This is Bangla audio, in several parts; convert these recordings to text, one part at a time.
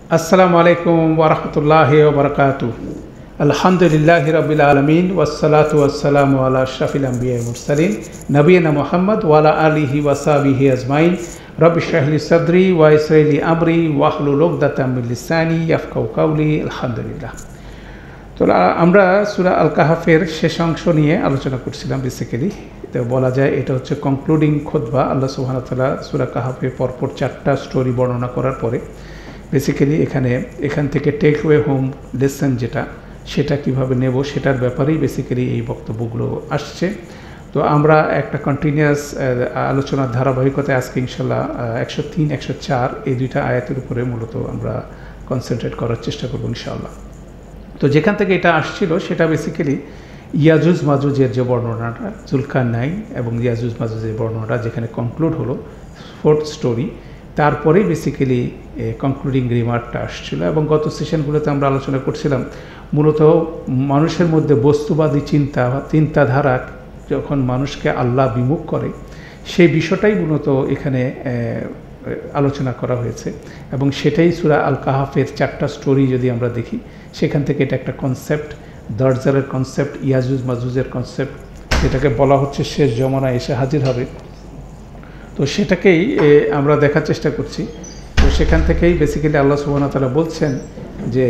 আসসালামু আলাইকুম ওয়া রাহমাতুল্লাহি ওয়া বারাকাতুহু। আলহামদুলিল্লাহি রাব্বিল আলামিন ওয়াসসালাতু ওয়াসসালামু আলা আশরাফিল আমবিয়া ওয়াল মুরসালিন নবিয়িনা মুহাম্মদ ওয়া আলা আলিহি ওয়া সাহবিহি আজমাইন। রব্বি ইশরাহ লি সাদরি ওয়া ইয়াসসির লি আমরি ওয়াহলুল উকদাতাম মিন লিসানি ইয়াফকাহু কাওলি। আলহামদুলিল্লাহ। তো আমরা সূরা আল কাহাফের শেষ অংশ নিয়ে আলোচনা করছিলাম। বেসিক্যালি তো বলা যায় এটা হচ্ছে কনক্লুডিং খুতবা। আল্লাহ সুবহানাহু ওয়া তাআলা সূরা কাহাফে পরপর 4টা স্টোরি বর্ণনা করার পরে বেসিক্যালি এখান থেকে টেক ওয়ে হোম লেসন সেটা কীভাবে নেব সেটার ব্যাপারেই বেসিক্যালি এই বক্তব্যগুলো আসছে। তো আমরা একটা কন্টিনিউয়াস আলোচনার ধারাবাহিকতায় আজকে ইনশাল্লাহ 103, 104 এই দুইটা আয়াতের উপরে মূলত আমরা কনসেন্ট্রেট করার চেষ্টা করব ইনশাআল্লাহ। তো যেখান থেকে এটা আসছিল সেটা বেসিক্যালি ইয়াজুজ মাজুজের যে বর্ণনাটা, জুলকারনাইন এবং ইয়াজুজ মাজুজের বর্ণনাটা যেখানে কনক্লুড হলো 4th স্টোরি, তারপরেই বেসিক্যালি কনক্লুডিং রিমার্কটা আসছিল। এবং গত সেশনগুলোতে আমরা আলোচনা করছিলাম মূলত মানুষের মধ্যে বস্তুবাদী চিন্তাধারা যখন মানুষকে আল্লাহ বিমুখ করে সেই বিষয়টাই মূলত এখানে আলোচনা করা হয়েছে। এবং সেটাই সূরা আল কাহাফের 4টা স্টোরি যদি আমরা দেখি সেখান থেকে এটা একটা কনসেপ্ট, দরজালের কনসেপ্ট, ইয়াজুজ মাজুজের কনসেপ্ট, যেটাকে বলা হচ্ছে শেষ জমানা এসে হাজির হবে। তো সেটাকেই আমরা দেখার চেষ্টা করছি। তো সেখান থেকেই বেসিক্যালি আল্লাহ সুবহানাহু ওয়া তাআলা বলছেন যে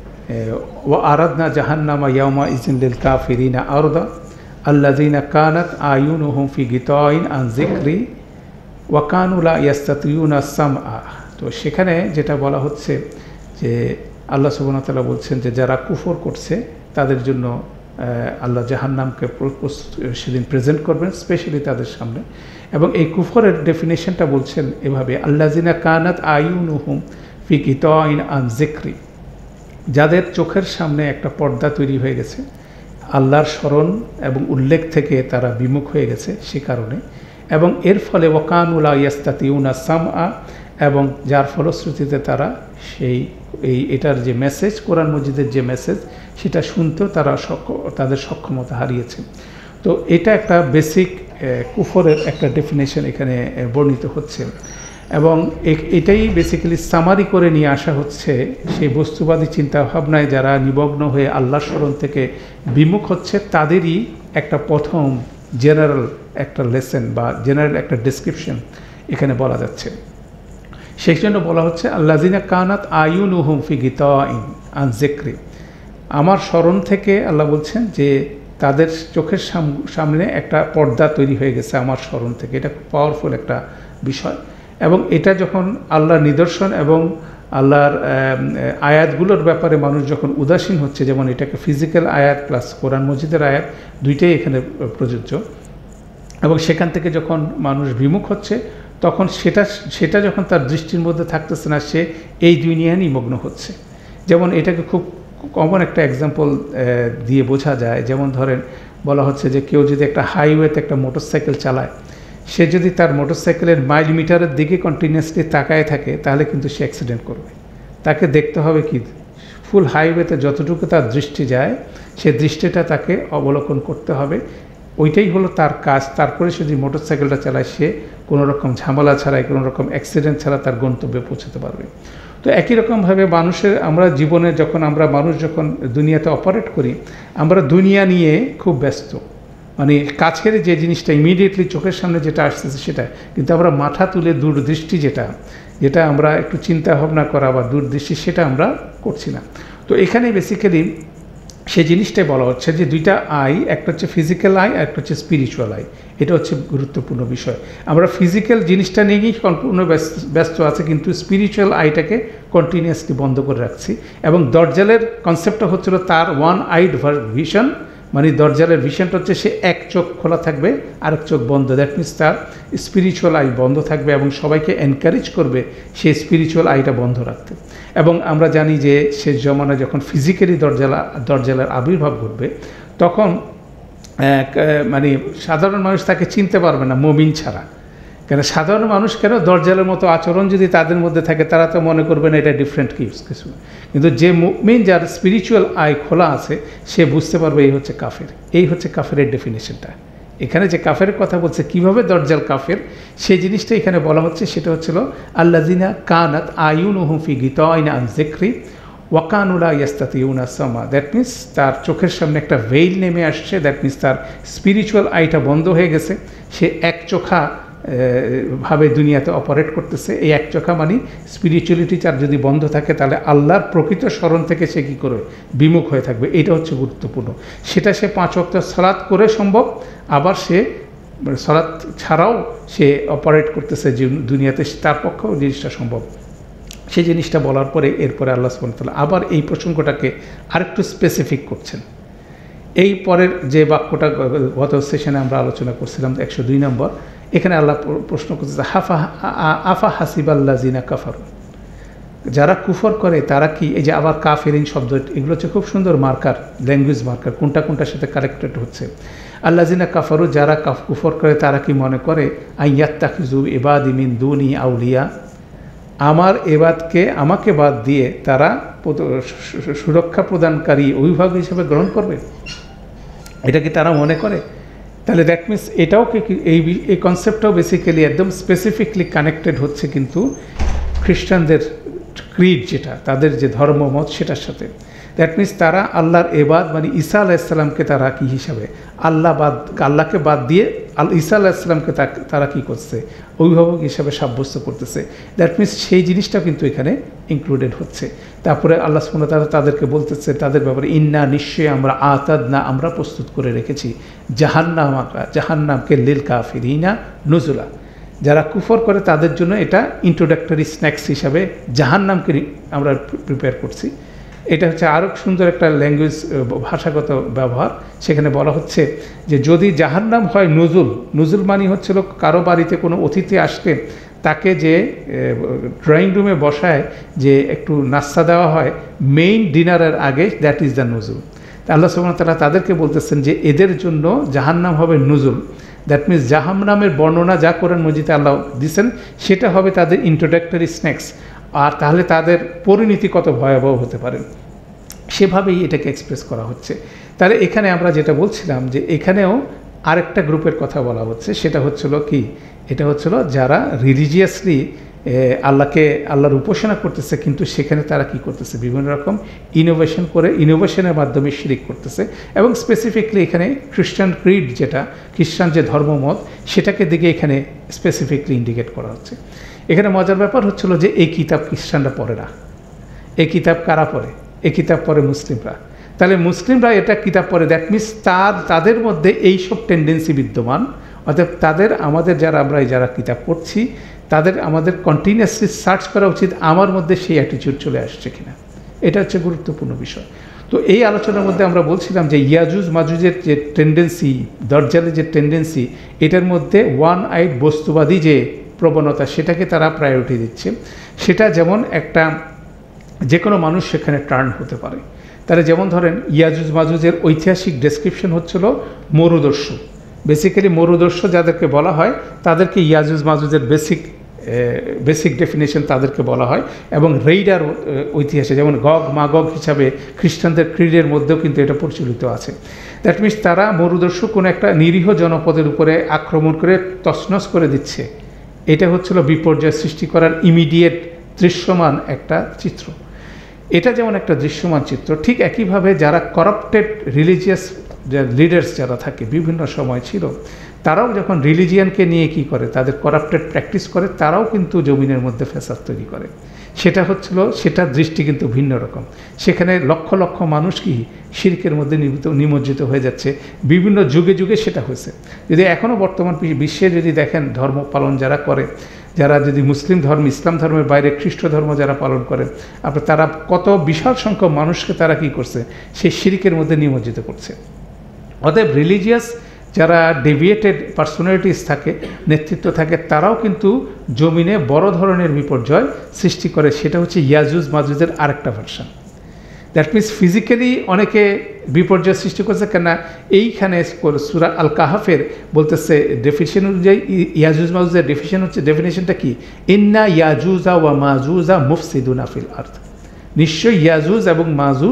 ওয়া আরাদনা জাহান্নামা ইয়াওমা ইযিন লিল কাফিরিনা আরদা আল্লাযিনা কানাত আয়ুনুহুম ফি গিতাইন আন যিকরি ওয়া কানু লা ইয়াস্তাতিউনা সামআ। তো সেখানে যেটা বলা হচ্ছে যে আল্লাহ সুবহানাহু ওয়া তাআলা বলছেন যে যারা কুফর করছে তাদের জন্য আল্লাহ জাহান্নামকে সেদিন প্রেজেন্ট করবেন স্পেশালি তাদের সামনে। এবং এই কুফরের ডেফিনেশনটা বলছেন এভাবে, আল্লাযিনা কানাত আয়ুনুহুম ফি গিতাইন আন যিকরি, যাদের চোখের সামনে একটা পর্দা তৈরি হয়ে গেছে আল্লাহর স্মরণ এবং উল্লেখ থেকে তারা বিমুখ হয়ে গেছে সে কারণে। এবং এর ফলে ওয়া কানু লা ইয়াস্তাতিউনা সামআ, এবং যার ফলশ্রুতিতে তারা এটার যে মেসেজ, কোরআন মজিদের যে মেসেজ সেটা শুনতেও তাদের সক্ষমতা হারিয়েছে। তো এটা একটা বেসিক কুফরের একটা ডেফিনেশন এখানে বর্ণিত হচ্ছে। এবং এটাই বেসিক্যালি সামারি করে নিয়ে আসা হচ্ছে সেই বস্তুবাদী চিন্তাভাবনায় যারা নিমগ্ন হয়ে আল্লাহর স্মরণ থেকে বিমুখ হচ্ছে তাদেরই একটা প্রথম জেনারেল একটা লেসন বা জেনারেল একটা ডেসক্রিপশন এখানে বলা যাচ্ছে। সেই জন্য বলা হচ্ছে আল্লাযিনা কানাত আয়ুনুহুম ফি গিতাইন আন যিকরি, আমার স্মরণ থেকে আল্লাহ বলছেন যে তাদের চোখের সামনে একটা পর্দা তৈরি হয়ে গেছে আমার স্মরণ থেকে। এটা খুব পাওয়ারফুল একটা বিষয়। এবং এটা যখন আল্লাহর নিদর্শন এবং আল্লাহর আয়াতগুলোর ব্যাপারে মানুষ যখন উদাসীন হচ্ছে, যেমন এটাকে ফিজিক্যাল আয়াত প্লাস কোরআন মজিদের আয়াত দুইটাই এখানে প্রযোজ্য, এবং সেখান থেকে যখন মানুষ বিমুখ হচ্ছে তখন সেটা যখন তার দৃষ্টির মধ্যে থাকতেছে না, সে এই দুনিয়ায় নিমগ্ন হচ্ছে। যেমন এটাকে খুব কমন একটা এক্সাম্পল দিয়ে বোঝা যায়। যেমন ধরেন বলা হচ্ছে যে কেউ যদি একটা হাইওয়েতে একটা মোটরসাইকেল চালায়, সে যদি তার মোটরসাইকেলের মাইল মিটারের দিকে কন্টিনিউয়াসলি তাকায় থাকে তাহলে কিন্তু সে অ্যাক্সিডেন্ট করবে। তাকে দেখতে হবে কি ফুল হাইওয়েতে যতটুকু তার দৃষ্টি যায় সে দৃষ্টিটা তাকে অবলোকন করতে হবে, ওইটাই হলো তার কাজ। তারপরে সে যদি মোটরসাইকেলটা চালায় সে কোনো রকম ঝামেলা ছাড়াই, কোনো রকম অ্যাক্সিডেন্ট ছাড়া তার গন্তব্যে পৌঁছাতে পারবে। তো একই রকমভাবে আমরা জীবনে মানুষ যখন দুনিয়াতে অপারেট করি, আমরা দুনিয়া নিয়ে খুব ব্যস্ত, মানে কাছের যে জিনিসটা ইমিডিয়েটলি চোখের সামনে যেটা আসতেছে সেটা, কিন্তু আমরা মাথা তুলে দূরদৃষ্টি যেটা আমরা একটু চিন্তা ভাবনা করা বা দূরদৃষ্টি সেটা আমরা করছি না। তো এখানে বেসিক্যালি সেই জিনিসটাই বলা হচ্ছে যে দুইটা আই, একটা হচ্ছে ফিজিক্যাল আই, একটা হচ্ছে স্পিরিচুয়াল আই। এটা হচ্ছে গুরুত্বপূর্ণ বিষয়। আমরা ফিজিক্যাল জিনিসটা নিয়েই সম্পূর্ণ ব্যস্ত আছে, কিন্তু স্পিরিচুয়াল আইটাকে কন্টিনিউয়াসলি বন্ধ করে রাখছি। এবং দরজালের কনসেপ্টটা হচ্ছিল তার ওয়ান আইড ভিশন, মানে দরজালের ভিশনটা হচ্ছে সে এক চোখ খোলা থাকবে আরেক চোখ বন্ধ। দ্যাট মিনস তার স্পিরিচুয়াল আই বন্ধ থাকবে এবং সবাইকে এনকারেজ করবে সেই স্পিরিচুয়াল আইটা বন্ধ রাখতে। এবং আমরা জানি যে শেষ জমানায় যখন ফিজিক্যালি দরজালের আবির্ভাব ঘটবে তখন মানে সাধারণ মানুষ তাকে চিনতে পারবে না মুমিন ছাড়া। কেন সাধারণ মানুষ কেন দরজালের মতো আচরণ যদি তাদের মধ্যে থাকে তারা তো মনে করবে না এটা ডিফারেন্ট কিছু, কিন্তু যে মুমিন যার স্পিরিচুয়াল আই খোলা আছে সে বুঝতে পারবে এই হচ্ছে কাফের। এই হচ্ছে কাফেরের ডেফিনেশনটা। এখানে যে কাফের কথা বলছে কিভাবে দজ্জাল কাফের, সেই জিনিসটা এখানে বলা হচ্ছে। সেটা হচ্ছিল আল্লাযিনা কানাত আয়ুনুহুম ফি গিতাইন আন যিকরি ওয়া কানু লা ইয়াস্তাতিউনা সামা। দ্যাট মিনস তার চোখের সামনে একটা ভেইল নেমে আসছে, দ্যাট মিনস তার স্পিরিচুয়াল আইটা বন্ধ হয়ে গেছে, সে একচোখা ভাবে দুনিয়াতে অপারেট করতেছে। এই একচোখা মানে স্পিরিচুয়ালিটি তার যদি বন্ধ থাকে তাহলে আল্লাহর প্রকৃত স্মরণ থেকে সে কী করে বিমুখ হয়ে থাকবে, এটা হচ্ছে গুরুত্বপূর্ণ। সেটা সে 5 ওয়াক্ত সালাত করে সম্ভব, আবার সে সালাত ছাড়াও সে অপারেট করতেছে যে দুনিয়াতে, তার পক্ষেও জিনিসটা সম্ভব। সেই জিনিসটা বলার পরে এরপরে আল্লাহ সুবহানাহু ওয়া তাআলা আবার এই প্রসঙ্গটাকে আরেকটু স্পেসিফিক করছেন। এই পরের যে বাক্যটা গত সেশনে আমরা আলোচনা করছিলাম 102 নম্বর, এখানে আল্লাহ প্রশ্ন করতেছে আফা হাসিবাল্লাযিনা কাফারু, যারা কুফর করে তারা কি, এই যে আবার কাফিরিন শব্দ, এগুলো হচ্ছে খুব সুন্দর মার্কার, ল্যাঙ্গুয়েজ মার্কার, কোনটা কোনটার সাথে কানেক্টেড হচ্ছে। আল্লাযিনা কাফারু, যারা কুফর করে তারা কি মনে করে আইয়াত্তাখিযু ইবাদি মিন দুনি আউলিয়া, আমার এবাদকে আমাকে বাদ দিয়ে তারা সুরক্ষা প্রদানকারী অভিভাবক হিসেবে গ্রহণ করবে, এটা কি তারা মনে করে? তাহলে দ্যাট মিনস এটাও কি এই কনসেপ্টটাও বেসিক্যালি একদম স্পেসিফিকলি কানেক্টেড হচ্ছে কিন্তু খ্রিস্টানদের ক্রিড, যেটা তাদের যে ধর্মমত সেটার সাথে। দ্যাট মিনস তারা আল্লাহর এবাদ মানে ঈসা আলাইহিসসালামকে তারা কী হিসাবে আল্লাহকে বাদ দিয়ে ঈসা আলাইহিসসালামকে তারা কী করছে, অভিভাবক হিসাবে সাব্যস্ত করতেছে। দ্যাট মিনস সেই জিনিসটাও কিন্তু এখানে ইনক্লুডেড হচ্ছে। তারপরে আল্লাহ সুবহানাহু ওয়া তাআলা তাদেরকে বলতেছে তাদের ব্যাপারে, ইন্না নিশ্চয়ই আমরা প্রস্তুত করে রেখেছি জাহান্নামকে লিল কাফিরিনা নুজুলা, যারা কুফর করে তাদের জন্য এটা ইন্ট্রোডাক্টরি স্ন্যাক্স হিসাবে জাহান্নামকে আমরা প্রিপেয়ার করছি। এটা হচ্ছে আরও সুন্দর একটা ল্যাঙ্গুয়েজ, ভাষাগত ব্যবহার। সেখানে বলা হচ্ছে যে যদি জাহান্নাম হয় নুজুল মানি হচ্ছিল কারো বাড়িতে কোনো অতিথি আসলে তাকে যে ড্রয়িং রুমে বসায় যে একটু নাস্তা দেওয়া হয় মেইন ডিনারের আগে, দ্যাট ইজ দ্য নুজুল। আল্লাহ সুবহানাহু ওয়া তাআলা তাদেরকে বলতেছেন যে এদের জন্য জাহান্নাম হবে নুজুল। দ্যাট মিনস জাহান্নামের বর্ণনা যা কোরআন মাজিদে আল্লাহ দিয়েছেন সেটা হবে তাদের ইন্ট্রোডাক্টরি স্ন্যাক্স। আর তাহলে তাদের পরিণতি কত ভয়াবহ হতে পারে, সেভাবেই এটাকে এক্সপ্রেস করা হচ্ছে। তাহলে এখানে আমরা যেটা বলছিলাম যে এখানেও আরেকটা গ্রুপের কথা বলা হচ্ছে, সেটা হচ্ছিল কি, এটা হচ্ছিল যারা রিলিজিয়াসলি আল্লাহর উপাসনা করতেছে, কিন্তু সেখানে তারা কি করতেছে, বিভিন্ন রকম ইনোভেশনের মাধ্যমে শিরিক করতেছে। এবং স্পেসিফিকলি এখানে খ্রিস্টান ক্রিড, যেটা খ্রিস্টান যে ধর্মমত, সেটাকে দিকে এখানে স্পেসিফিকলি ইন্ডিকেট করা হচ্ছে। এখানে মজার ব্যাপার হচ্ছিল যে এই কিতাব খ্রিস্টানরা পড়ে না, এই কিতাব কারা পড়ে? এই কিতাব পড়ে মুসলিমরা। তাহলে মুসলিমরা এটা কিতাব পড়ে, দ্যাট মিনস তাদের মধ্যে এইসব টেন্ডেন্সি বিদ্যমান। অর্থাৎ আমাদের যারা কিতাব পড়ছি আমাদের কন্টিনিউয়াসলি সার্চ করা উচিত আমার মধ্যে সেই অ্যাটিটিউড চলে আসছে কিনা। এটা হচ্ছে গুরুত্বপূর্ণ বিষয়। তো এই আলোচনার মধ্যে আমরা বলছিলাম যে ইয়াজুজ মাজুজের যে টেন্ডেন্সি, দজ্জালের যে টেন্ডেন্সি, এটার মধ্যে ওয়ান আইড বস্তুবাদী যে প্রবণতা, সেটাকে তারা প্রায়োরিটি দিচ্ছে। সেটা যেমন যে কোনো মানুষ সেখানে টার্ন হতে পারে। তাহলে যেমন ধরেন ইয়াজুজ মাজুজের ঐতিহাসিক ডেসক্রিপশন হচ্ছিল মরুদস্যু। বেসিক্যালি মরুদস্যু যাদেরকে বলা হয় তাদেরকে ইয়াজুজ মাজুজের বেসিক ডেফিনেশন তাদেরকে বলা হয়। এবং রেইডার ঐতিহাসে যেমন গগ মাগগ হিসাবে খ্রিস্টানদের ক্রিডের মধ্যেও কিন্তু এটা প্রচলিত আছে। দ্যাট মিনস তারা মরুদস্যু কোনো একটা নিরীহ জনপদের উপরে আক্রমণ করে তছনছ করে দিচ্ছে। এটা হচ্ছিল বিপর্যয় সৃষ্টি করার ইমিডিয়েট দৃশ্যমান একটা চিত্র। এটা যেমন একটা দৃশ্যমান চিত্র, ঠিক একইভাবে যারা করাপ্টেড রিলিজিয়াস লিডার্স যারা থাকে বিভিন্ন সময় ছিল, তারাও যখন রিলিজিয়ানকে নিয়ে কি করে, তাদের করাপ্টেড প্র্যাকটিস করে, তারাও কিন্তু জমিনের মধ্যে ফ্যাসাদ তৈরি করে। সেটার দৃষ্টি কিন্তু ভিন্ন রকম। সেখানে লক্ষ লক্ষ মানুষ কি শিরকের মধ্যে নিমজ্জিত হয়ে যাচ্ছে। বিভিন্ন যুগে যুগে সেটা হয়েছে। যদি এখনও বর্তমান বিশ্বে যদি দেখেন ধর্ম পালন যারা করে, যারা যদি ইসলাম ধর্মের বাইরে খ্রিস্ট ধর্ম যারা পালন করেন, তারা কত বিশাল সংখ্যক মানুষকে তারা কি করছে, সেই শিরকের মধ্যে নিমজ্জিত করছে। অতএব রিলিজিয়াস যারা ডেভিয়েটেড পার্সোনালিটিস থাকে, নেতৃত্ব থাকে, তারাও কিন্তু জমিনে বড় ধরনের বিপর্যয় সৃষ্টি করে। সেটা হচ্ছে ইয়াজুজ মাজুজের আরেকটা ভার্সন। দ্যাট মিনস ফিজিক্যালি অনেকে বিপর্যয় সৃষ্টি করছে। কেননা এইখানে সূরা আল কাহাফের বলতেছে ডেফিনেশন অনুযায়ী ইয়াজুজ মাজুজের ডেফিনেশনটা কি, ইন্না ইয়াজুজা ওয়া মাজুজা মুফসিদুনা ফিল আরদ। নিশ্চয়ই ইয়াজুজ এবং মাজুজ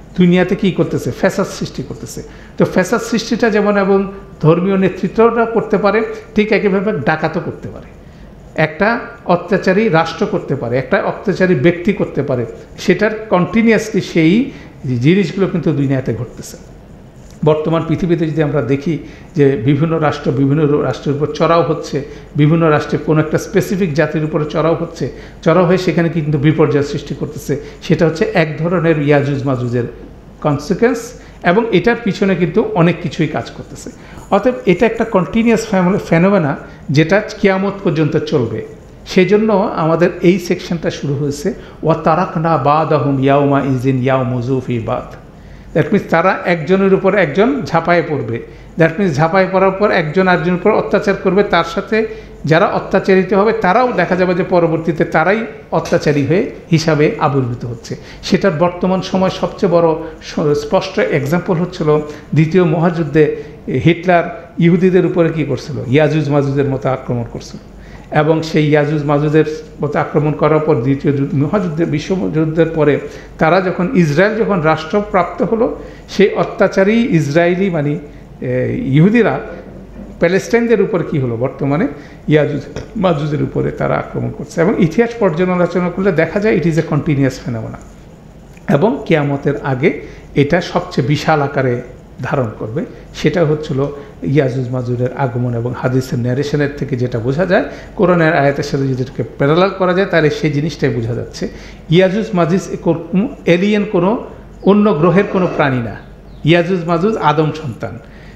দুনিয়াতে কী করতেছে, ফ্যাসাদ সৃষ্টি করতেছে। তো ফ্যাসাদ সৃষ্টিটা যেমন এবং ধর্মীয় নেতৃত্বটা করতে পারে, ঠিক একইভাবে ডাকাতও করতে পারে, একটা অত্যাচারী রাষ্ট্র করতে পারে, একটা অত্যাচারী ব্যক্তি করতে পারে। সেটার কন্টিনিউয়াসলি সেই জিনিসগুলো কিন্তু দুনিয়াতে ঘটতেছে। বর্তমান পৃথিবীতে যদি আমরা দেখি যে বিভিন্ন রাষ্ট্রের উপর চড়াও হচ্ছে, বিভিন্ন রাষ্ট্রে কোনো একটা স্পেসিফিক জাতির উপরে চড়াও হচ্ছে, চড়াও হয়ে সেখানে কিন্তু বিপর্যয় সৃষ্টি করতেছে। সেটা হচ্ছে এক ধরনের ইয়াজুজ মাজুজের কনসিকুয়েন্স, এবং এটার পিছনে কিন্তু অনেক কিছুই কাজ করতেছে। অতএব এটা একটা কন্টিনিউয়াস ফেনোমেনা যেটা কিয়ামত পর্যন্ত চলবে। সেই জন্য আমাদের এই সেকশনটা শুরু হয়েছে ওয়া তারাকনা বাদাহুম ইয়াউমা ইজিন ইয়াউমুজু ফি বাদ। দ্যাট মিনস তারা একজনের উপর একজন ঝাঁপায়ে পড়বে। দ্যাট মিনস ঝাঁপায়ে পড়ার পর একজন আরেকজনের উপর অত্যাচার করবে, তার সাথে যারা অত্যাচারিত হবে তারাও দেখা যাবে যে পরবর্তীতে তারাই অত্যাচারী হয়ে হিসাবে আবির্ভূত হচ্ছে। সেটার বর্তমান সময় সবচেয়ে বড় স্পষ্ট এক্সাম্পল হচ্ছিল দ্বিতীয় মহাযুদ্ধে হিটলার ইহুদিদের উপরে কী করছিল, ইয়াজুজ মাজুজের মতো আক্রমণ করছিল, এবং সেই ইয়াজুজ মাজুজের মতো আক্রমণ করার পর দ্বিতীয় বিশ্বযুদ্ধের পরে তারা যখন ইসরায়েল যখন রাষ্ট্র প্রাপ্ত হলো, সেই অত্যাচারী ইসরায়েলি মানে ইহুদিরা প্যালেস্টাইনদের উপর কি হলো, বর্তমানে ইয়াজুজ মাজুজের উপরে তারা আক্রমণ করছে। এবং ইতিহাস পর্যালোচনা করলে দেখা যায় it is a continuous phenomena, এবং কিয়ামতের আগে এটা সবচেয়ে বিশাল আকারে ধারণ করবে। সেটা হচ্ছিল ইয়াজুজ মাজুজের আগমন। এবং হাদিসের ন্যারেশনের থেকে যেটা বোঝা যায়, কোরআনের আয়াতের সাথে যদি এটাকে প্যারালাল করা যায় তাহলে সেই জিনিসটাই বোঝা যাচ্ছে। ইয়াজুজ মাজুজ এলিয়েন কোনো অন্য গ্রহের কোনো প্রাণী না। ইয়াজুজ মাজুজ আদম সন্তান।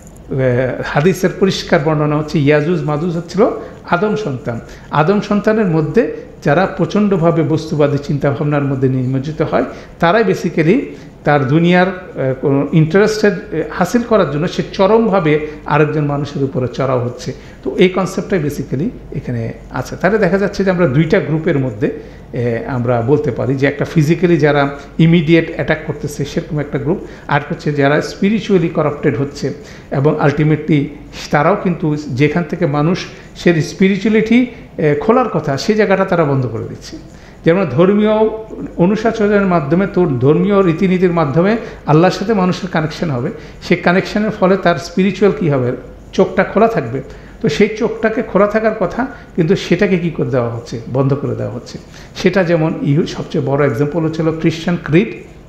হাদিসের পরিষ্কার বর্ণনা হচ্ছে ইয়াজুজ মাজুজ হচ্ছিল আদম সন্তান। আদম সন্তানের মধ্যে যারা প্রচণ্ডভাবে বস্তুবাদী চিন্তাভাবনার মধ্যে নিমজ্জিত হয়, তারাই বেসিক্যালি তার দুনিয়ার কোনো ইন্টারেস্টেড হাসিল করার জন্য সে চরমভাবে আরেকজন মানুষের উপরে চড়াও হচ্ছে। তো এই কনসেপ্টটাই বেসিক্যালি এখানে আছে। তাহলে দেখা যাচ্ছে যে আমরা দুইটা গ্রুপের মধ্যে আমরা বলতে পারি যে একটা ফিজিক্যালি যারা ইমিডিয়েট অ্যাটাক করতেছে সেরকম একটা গ্রুপ, আর হচ্ছে যারা স্পিরিচুয়ালি করাপ্টেড হচ্ছে, এবং আলটিমেটলি তারাও কিন্তু যেখান থেকে মানুষ সে স্পিরিচুয়ালিটি খোলার কথা সেই জায়গাটা তারা বন্ধ করে দিচ্ছে। যেমন ধর্মীয় অনুশাসনের মাধ্যমে, তোর ধর্মীয় রীতিনীতির মাধ্যমে আল্লাহর সাথে মানুষের কানেকশন হবে, সেই কানেকশনের ফলে তার স্পিরিচুয়াল কী হবে, চোখটা খোলা থাকবে। তো সেই চোখটাকে খোলা থাকার কথা, কিন্তু সেটাকে কী করে দেওয়া হচ্ছে, বন্ধ করে দেওয়া হচ্ছে। সেটা যেমন সবচেয়ে বড় এক্সাম্পল হচ্ছিল খ্রিশ্চান ক্রিড,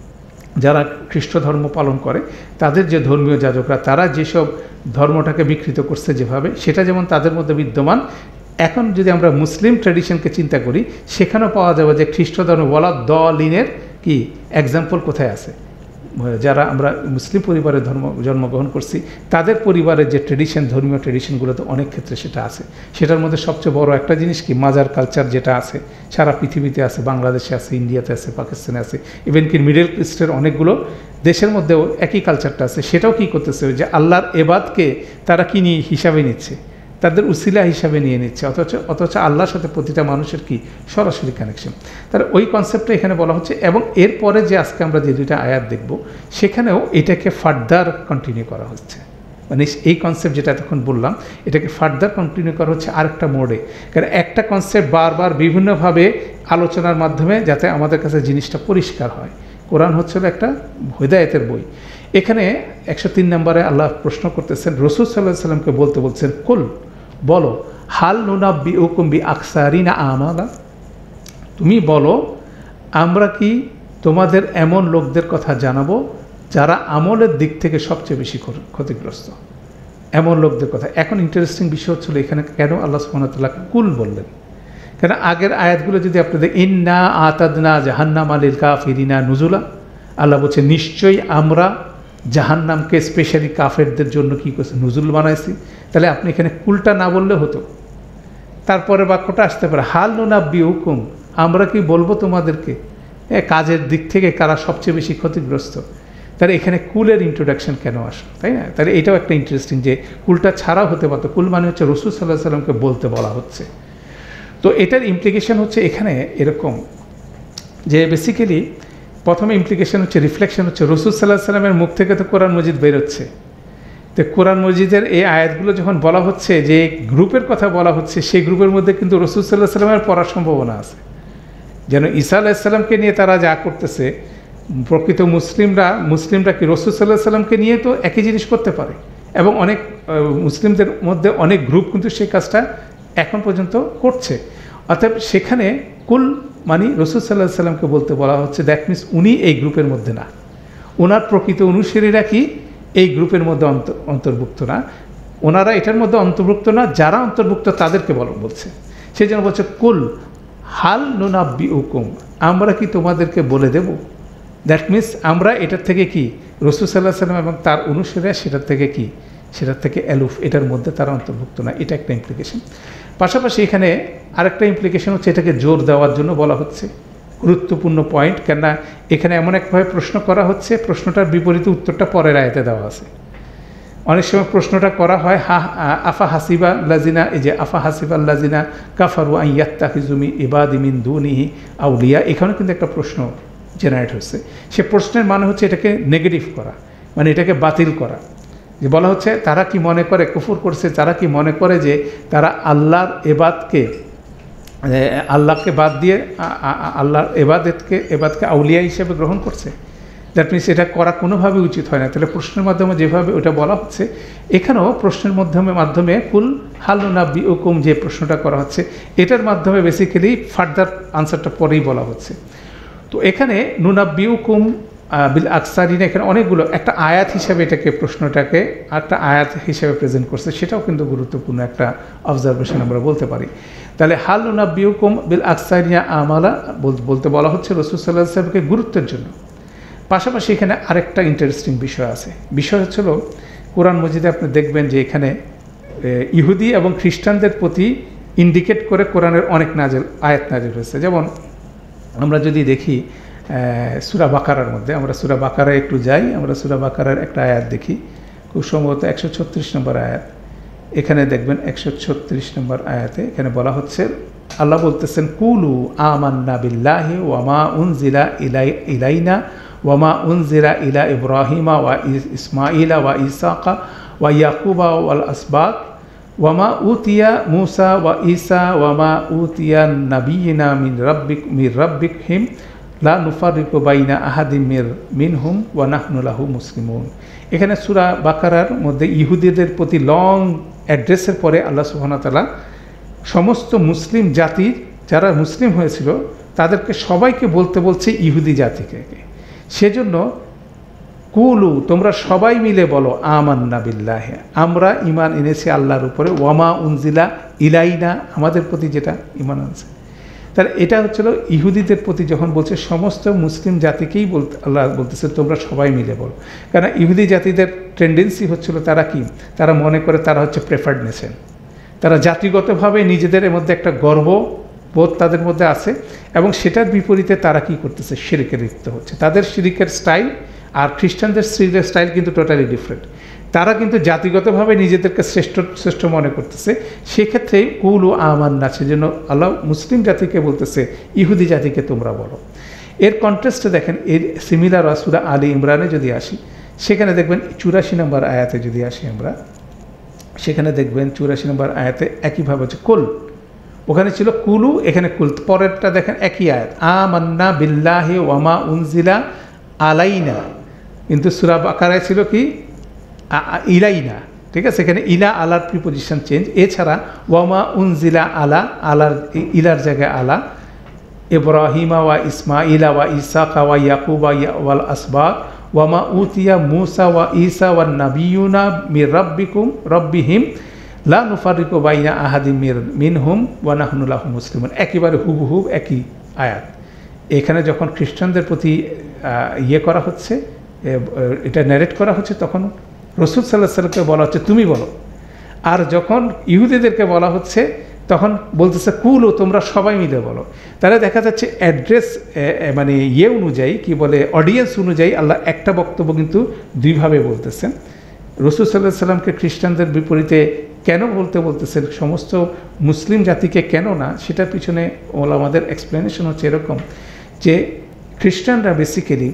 যারা খ্রিস্ট ধর্ম পালন করে তাদের যে ধর্মীয় যাজকরা তারা যেসব ধর্মটাকে বিকৃত করছে যেভাবে, সেটা যেমন তাদের মধ্যে বিদ্যমান। এখন যদি আমরা মুসলিম ট্র্যাডিশনকে চিন্তা করি, সেখানেও পাওয়া যাবে যে খ্রিস্ট ধর্ম বলা দলিনের কি এক্সাম্পল কোথায় আছে। যারা আমরা মুসলিম পরিবারে জন্মগ্রহণ করছি, তাদের পরিবারের যে ট্রেডিশন, ধর্মীয় ট্রেডিশনগুলোতে অনেক ক্ষেত্রে সেটা আছে। সেটার মধ্যে সবচেয়ে বড় একটা জিনিস কি, মাজার কালচার যেটা আছে সারা পৃথিবীতে আছে, বাংলাদেশে আছে, ইন্ডিয়াতে আছে, পাকিস্তানে আছে, ইভেন কি মিডল ইস্টের অনেকগুলো দেশের মধ্যেও একই কালচারটা আছে। সেটাও কি করতেছে যে আল্লাহর এবাদকে তারা কি নিয়ে হিসাবে নিচ্ছে, তাদের উসিলা হিসাবে নিয়ে নিচ্ছে, অথচ আল্লাহর সাথে প্রতিটা মানুষের কি সরাসরি কানেকশন। তাহলে ওই কনসেপ্টটা এখানে বলা হচ্ছে। এবং এরপরে যে আজকে আমরা যে দুইটা আয়াত দেখব, সেখানেও এটাকে ফার্দার কন্টিনিউ করা হচ্ছে। মানে এই কনসেপ্ট যেটা এতক্ষণ বললাম, এটাকে ফার্দার কন্টিনিউ করা হচ্ছে আরেকটা মোডে। কারণ একটা কনসেপ্ট বারবার বিভিন্নভাবে আলোচনার মাধ্যমে যাতে আমাদের কাছে জিনিসটা পরিষ্কার হয়। কোরআন হচ্ছিল একটা হিদায়াতের বই। এখানে 103 নম্বরে আল্লাহ প্রশ্ন করতেছেন, রাসূল সাল্লাল্লাহু আলাইহি ওয়াসাল্লামকে বলতে বলছেন, কুল বলো, হাল নুনাব্বিউকুম বিআকসারিনা আমালা, তুমি বলো আমরা কি তোমাদের এমন লোকদের কথা জানাবো যারা আমলের দিক থেকে সবচেয়ে বেশি ক্ষতিগ্রস্ত, এমন লোকদের কথা। এখন ইন্টারেস্টিং বিষয় হচ্ছিল এখানে কেন আল্লাহ সুবহানাহু ওয়া তাআলা কুল বললেন। কেন আগের আয়াতগুলো যদি আপনাদের ইন্না আতাদনা জাহান্নামা লিল কাফিরিনা নুজুলা, আল্লাহ বলছে নিশ্চয়ই আমরা জাহান্নামকে স্পেশালি কাফেরদের জন্য কী করছি, নুজুল বানাইছি। তাহলে আপনি এখানে কুলটা না বললে হতো। তারপরে বাক্যটা আসতে পারে হাল নুনাব্বিউকুম, আমরা কি বলবো তোমাদেরকে কাজের দিক থেকে কারা সবচেয়ে বেশি ক্ষতিগ্রস্ত। তাহলে এখানে কুলের ইন্ট্রোডাকশন কেন আসলো, তাই না? তাহলে এটাও একটা ইন্টারেস্টিং যে কুলটা ছাড়াও হতে পারতো। কুল মানে হচ্ছে রাসূল সাল্লাল্লাহু আলাইহি ওয়াসাল্লামকে বলতে বলা হচ্ছে। তো এটার ইমপ্লিকেশন হচ্ছে এখানে এরকম যে বেসিক্যালি প্রথমে ইমপ্লিকেশন হচ্ছে, রিফ্লেকশন হচ্ছে, রাসূল সাল্লাল্লাহু আলাইহি ওয়াসাল্লামের মুখ থেকে তো কোরআন মজিদ বেরোচ্ছে। তো কোরআন মজিদের এই আয়াতগুলো যখন বলা হচ্ছে, যে গ্রুপের কথা বলা হচ্ছে, সেই গ্রুপের মধ্যে কিন্তু রাসূল সাল্লাল্লাহু আলাইহি ওয়াসাল্লামের পড়ার সম্ভাবনা আছে। যেন ঈসা আলাইহিস সালামকে নিয়ে তারা যা করতেছে, প্রকৃত মুসলিমরা কি রাসূল সাল্লাল্লাহু আলাইহি সাল্লামকে নিয়ে তো একই জিনিস করতে পারে, এবং অনেক মুসলিমদের মধ্যে অনেক গ্রুপ কিন্তু সেই কাজটা এখন পর্যন্ত করছে। অর্থাৎ সেখানে কুল মানে রাসূল সাল্লাল্লাহু আলাইহি সাল্লামকে বলতে বলা হচ্ছে, দ্যাট মিনস উনি এই গ্রুপের মধ্যে না, ওনার প্রকৃত অনুসারীরা কি এই গ্রুপের মধ্যে অন্তর্ভুক্ত না, ওনারা এটার মধ্যে অন্তর্ভুক্ত না, যারা অন্তর্ভুক্ত তাদেরকে বলছে। সেই জন্য বলছে কুল হাল নুনাব্বিউকুম, আমরা কি তোমাদেরকে বলে দেব। দ্যাট মিনস আমরা এটার থেকে কি রাসূল সাল্লাল্লাহু আলাইহি সাল্লাম এবং তার অনুসারীরা সেটার থেকে এলুফ, এটার মধ্যে তারা অন্তর্ভুক্ত না, এটা একটা ইমপ্লিকেশন। পাশাপাশি এখানে আরেকটা ইমপ্লিকেশন হচ্ছে এটাকে জোর দেওয়ার জন্য বলা হচ্ছে, গুরুত্বপূর্ণ পয়েন্ট, কেননা এখানে এমন একভাবে প্রশ্ন করা হচ্ছে, প্রশ্নটার বিপরীতে উত্তরটা পরের আয়াতে দেওয়া আছে। অনেক সময় প্রশ্নটা করা হয় আফা হাসিবা লাজিনা, এই যে আফা হাসিবা লাজিনা কাফারু আন ইয়াত্তাখিযু মিন ইবাদি মিন দুনিহি আউলিয়া, এখানে কিন্তু একটা প্রশ্ন জেনারেট হচ্ছে। সে প্রশ্নের মানে হচ্ছে এটাকে নেগেটিভ করা, মানে এটাকে বাতিল করা। যে বলা হচ্ছে তারা কি মনে করে, কুফর করছে, তারা কি মনে করে যে তারা আল্লাহর আল্লাহকে বাদ দিয়ে আল্লাহর এবাদকে আউলিয়া হিসেবে গ্রহণ করছে। দ্যাট মিনস এটা করা কোনোভাবে উচিত হয় না। তাহলে প্রশ্নের মাধ্যমে যেভাবে ওটা বলা হচ্ছে, এখানেও প্রশ্নের মাধ্যমে কুল হাল নুনাব্বিউকুম যে প্রশ্নটা করা হচ্ছে, এটার মাধ্যমে বেসিক্যালি ফার্দার আনসারটা পরেই বলা হচ্ছে। তো এখানে নুনাব্বিউকুম বিল আকসারিনা, এখানে অনেকগুলো একটা আয়াত হিসাবে প্রশ্নটাকে একটা আয়াত হিসাবে প্রেজেন্ট করছে, সেটাও কিন্তু গুরুত্বপূর্ণ একটা অবজারভেশন আমরা বলতে পারি। তাহলে হাল নুনাব্বিউকুম বিল আকসারিনা আমালা বলতে বলা হচ্ছে রাসূল সাল্লাল্লাহু আলাইহি ওয়াসাল্লামকে গুরুত্বের জন্য। পাশাপাশি এখানে আরেকটা ইন্টারেস্টিং বিষয় আছে, বিষয় হচ্ছিল কোরআন মজিদে আপনি দেখবেন যে এখানে ইহুদি এবং খ্রিস্টানদের প্রতি ইন্ডিকেট করে কোরআনের অনেক আয়াত নাজিল হয়েছে। যেমন আমরা যদি দেখি সূরা বাকারার মধ্যে, আমরা সূরা বাকারায় একটু যাই, আমরা সূরা বাকারার একটা আয়াত দেখি, খুব সম্ভবত 136 নম্বর আয়াত। এখানে দেখবেন 136 নম্বর আয়াতে এখানে বলা হচ্ছে, আল্লাহ বলতেছেন কুলু আমান্না বিল্লাহি ওয়া মা উনজিলা ইলাইনা ওয়া মা উনজিলা ইলা ইব্রাহিমা ওয়া ইসমাঈলা ওয়া ইসাকা ওয়া ইয়াকুবা ওয়াল আসবাত ওয়া মা উতিয়া মূসা ওয়া ঈসা ওয়া মা উতিয়া নাবিয়িনা মির রাব্বিহিম লা নুফাররিকু বাইনা আহাদিম মিনহুম ওয়া নাহনু লাহু মুসলিমুন। এখানে সূরা বাকারার মধ্যে ইহুদিদের প্রতি লং অ্যাড্রেসের পরে আল্লাহ সুবহানাহু ওয়া তাআলা সমস্ত মুসলিম জাতির যারা মুসলিম হয়েছিল তাদেরকে সবাইকে বলছে ইহুদি জাতিকে। সেজন্য কুলু তোমরা সবাই মিলে বলো আমান্না বিল্লাহি, আমরা ঈমান এনেছি আল্লাহর উপরে, ওয়ামা উনজিলা ইলাইনা, আমাদের প্রতি যেটা ঈমান আনছে। তাহলে এটা হচ্ছিল ইহুদিদের প্রতি যখন বলছে সমস্ত মুসলিম জাতিকেই আল্লাহ বলতেছে তোমরা সবাই মিলে বলো। কারণ ইহুদি জাতিদের টেন্ডেন্সি হচ্ছিল তারা মনে করে তারা হচ্ছে প্রেফার্ড নেশন, তারা জাতিগতভাবে নিজেদের মধ্যে একটা গর্ববোধ তাদের মধ্যে আছে, এবং সেটার বিপরীতে তারা কি করতেছে, শিরকে লিপ্ত হচ্ছে। তাদের শিরকের স্টাইল আর খ্রিস্টানদের শিরকের স্টাইল কিন্তু টোটালি ডিফারেন্ট। তারা কিন্তু জাতিগতভাবে নিজেদেরকে শ্রেষ্ঠ মনে করতেছে। সেক্ষেত্রে কুলু আমান্না, সেজন্য আল্লাহ মুসলিম জাতিকে বলতেছে ইহুদি জাতিকে তোমরা বলো। এর কন্ট্রাস্টে দেখেন, এর সিমিলার সূরা আলী ইমরানে যদি আসি, সেখানে দেখবেন 84 নম্বর আয়াতে যদি আসি আমরা, সেখানে দেখবেন 84 নম্বর আয়াতে একইভাবে হচ্ছে কুল, ওখানে ছিল কুলু, এখানে কুল। পরেরটা দেখেন একই আয়াত, আমান্না বিল্লাহি ওয়া মা উনজিলা আলাইনা, কিন্তু সূরা বাকারায় ছিল কি ইলাইনা, ঠিক আছে। এখানে ইলা আলার প্রিপোজিশন চেঞ্জ। এছাড়া ওয়ামা উনজিলা আলার ইলার জায়গায় আলা, ইব্রাহিমা ওয়া ইসমাঈলা ওয়া ইসাকা ওয়া ইয়াকুবা ওয়াল আসবাত ওয়ামা উতিয়া মূসা ওয়া ঈসা ওয়ান নাবিয়ুনা মির রাব্বিহিম লা নুফাররিকু বাইনা আহাদিম মিনহুম ওয়া নাহনু লাহু মুসলিমুন। একেবারে হুবহু একই আয়াত। এখানে যখন খ্রিস্টানদের প্রতি করা হচ্ছে, এটা ন্যারেট করা হচ্ছে, তখন রাসূল সাল্লাল্লাহু আলাইহি ওয়াসাল্লামকে বলা হচ্ছে তুমি বলো, আর যখন ইহুদিদেরকে বলা হচ্ছে তখন বলতেছে কুলু তোমরা সবাই মিলে বলো। তাহলে দেখা যাচ্ছে অ্যাড্রেস মানে অনুযায়ী কি বলে অডিয়েন্স অনুযায়ী আল্লাহ একটা বক্তব্য কিন্তু দুইভাবে বলতেছেন। রাসূল সাল্লাল্লাহু আলাইহি ওয়াসাল্লামকে খ্রিস্টানদের বিপরীতে কেন বলতেছেন, সমস্ত মুসলিম জাতিকে কেন না, সেটার পিছনে আমাদের এক্সপ্লেনেশন হচ্ছে এরকম যে খ্রিস্টানরা বেসিক্যালি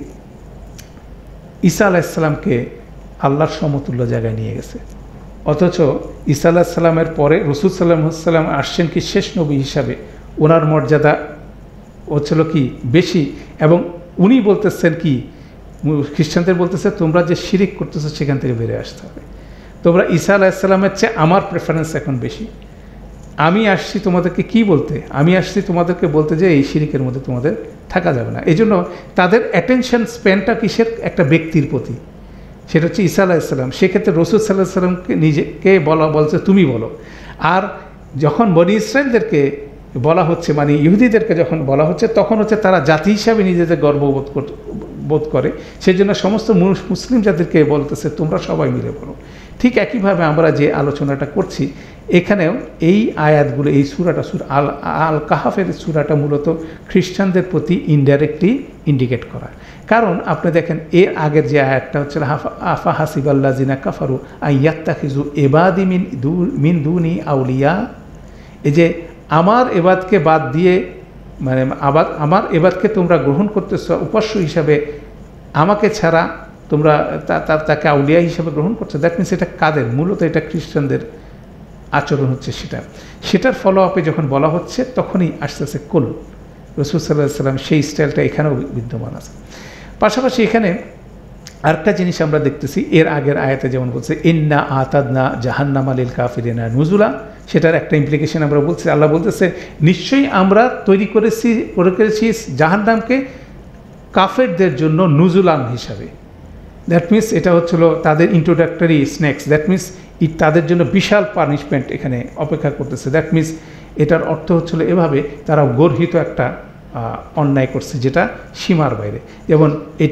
ঈসা আলাইহিস সালামকে আল্লাহর সমতুল্য জায়গায় নিয়ে গেছে, অথচ ঈসা আলাইহিস সালামের পরে রাসূল সাল্লাল্লাহু আলাইহি ওয়াসাল্লাম আসছেন কি শেষ নবী হিসাবে, ওনার মর্যাদা হচ্ছিল কি বেশি, এবং উনি বলতেছেন কি, খ্রিস্টানদের বলতেছে তোমরা যে শিরিক করতেছো সেখান থেকে বেরিয়ে আসতে হবে, তোমরা ঈসা আলাইহিসসালামের চেয়ে আমার প্রেফারেন্স এখন বেশি, আমি আসছি তোমাদেরকে কি বলতে, আমি আসছি তোমাদেরকে বলতে যে এই শিরিকের মধ্যে তোমাদের থাকা যাবে না। এই জন্য তাদের অ্যাটেনশন স্প্যানটা কিসের, একটা ব্যক্তির প্রতি, সেটা হচ্ছে ঈসা আলাইহিসসালাম। সেক্ষেত্রে রাসূল সাল্লাল্লাহু আলাইহি সাল্লামকে নিজেকে বলছে তুমি বলো। আর যখন বনি ইসরায়েলদেরকে বলা হচ্ছে, মানে ইহুদিদেরকে যখন বলা হচ্ছে, তখন হচ্ছে তারা জাতি হিসাবে নিজেদের গর্ববোধ বোধ করে, সেই জন্য সমস্ত মুসলিম জাতিকে বলতেছে তোমরা সবাই মিলে বলো। ঠিক একইভাবে আমরা যে আলোচনাটা করছি এখানেও এই আয়াতগুলো, এই সূরাটা আল কাহাফের সূরাটা মূলত খ্রিস্টানদের প্রতি ইনডাইরেক্টলি ইন্ডিকেট করা। কারণ আপনি দেখেন এর আগের যে আয়াতটা হচ্ছে আফা হাসিবাল্লাযিনা কাফারু আইয়াত্তাখিযু ইবাদি মিন দুনি আউলিয়া, এই যে আমার এবাদকে বাদ দিয়ে, মানে আমার এবাদকে তোমরা গ্রহণ করতেছ উপাস্য হিসাবে, আমাকে ছাড়া তোমরা তাকে আউলিয়া হিসাবে গ্রহণ করছো। দ্যাট মিনস এটা কাদের, মূলত এটা খ্রিস্টানদের আচরণ হচ্ছে। সেটার ফলো আপে যখন বলা হচ্ছে তখনই আস্তে আস্তে কুল রাসূল সাল্লাল্লাহু আলাইহি ওয়াসাল্লাম সেই স্টাইলটা এখানেও বিদ্যমান আছে। পাশাপাশি এখানে আরেকটা জিনিস আমরা দেখতেছি, এর আগের আয়াতে যেমন বলছে ইন্না আতাদনা জাহান্নামা লিল কাফিরিনা নুজুলা, সেটার একটা ইমপ্লিকেশন আমরা বলছি, আল্লাহ বলতেছে নিশ্চয়ই আমরা তৈরি করেছি জাহান্নামকে কাফেরদের জন্য নুজুলান হিসাবে। দ্যাট মিনস এটা হচ্ছিল তাদের ইন্ট্রোডাক্টরি স্ন্যাক্স, দ্যাট মিনস তাদের জন্য বিশাল পানিশমেন্ট এখানে অপেক্ষা করতেছে। দ্যাট মিনস এটার অর্থ হচ্ছিল এভাবে তারা গর্হিত একটা অন্যায় করছে যেটা সীমার বাইরে। যেমন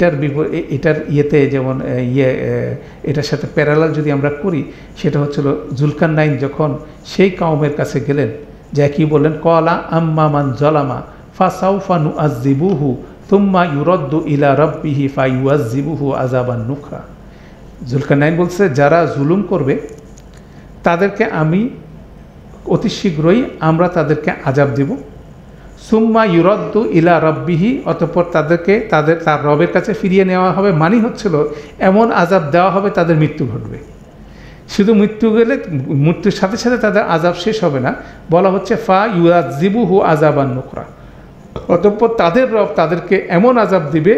এটার ইয়েতে যেমন এটার সাথে প্যারালাল যদি আমরা করি, সেটা হচ্ছিল জুলকারনাইন যখন সেই কওমের কাছে গেলেন, যা কি বললেন, ক্বালা আম্মা মান যালামা ফাসাউফা নুআযযিবুহু সুম্মা ইউরাদ্দু ইলা রাব্বিহি ফায়ুআযযিবুহু আযাবান নুকরা। জুলকারনাইন বলছে যারা জুলুম করবে তাদেরকে আমি অতি শীঘ্রই আমরা তাদেরকে আযাব দেব, সুম্মা ইউরাদ্দু ইলা রাব্বিহি, অতঃপর তাদেরকে তার রবের কাছে ফিরিয়ে নেওয়া হবে, মানে হচ্ছিল এমন আযাব দেওয়া হবে তাদের মৃত্যু ঘটবে। শুধু মৃত্যু গেলে মৃত্যুর সাথে সাথে তাদের আযাব শেষ হবে না, বলা হচ্ছে ফা ইউআযযিবুহু আযাবান নুকরা, অতঃপর তাদের রব তাদেরকে এমন আযাব দিবে